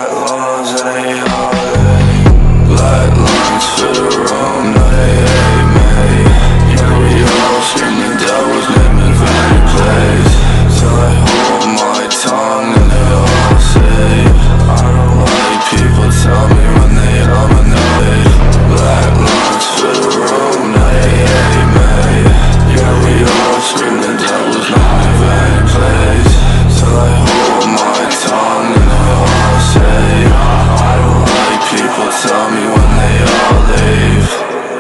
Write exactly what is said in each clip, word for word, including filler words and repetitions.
Black lungs and they all hate. Black lungs fill the room, now they hate me. Yeah, we all scream the devil's name in vain place. Till I hold my tongue and they all say I don't like people tell me when they dominate. Black lungs fill the room, now they hate me. Yeah, we all scream the devil's name in vain place. Till I hold my tongue and they all say I don't like people tell me when they all leave.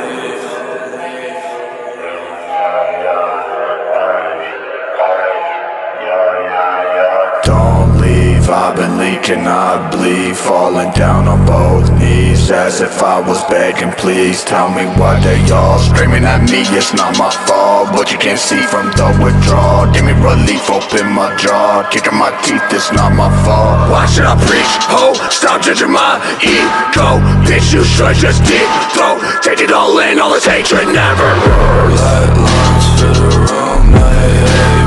Don't leave, I've been leaking, I bleed, falling down on both knees, as if I was begging, please tell me why they all screaming at me. It's not my fault, but you can't see from the withdrawal. Give me relief, open my jaw, kicking my teeth, it's not my fault. Why should I preach? Oh, stop judging my ego. Bitch, you should just dig, throw, take it all in, all this hatred never hurts. Black lungs fill the room, now they hate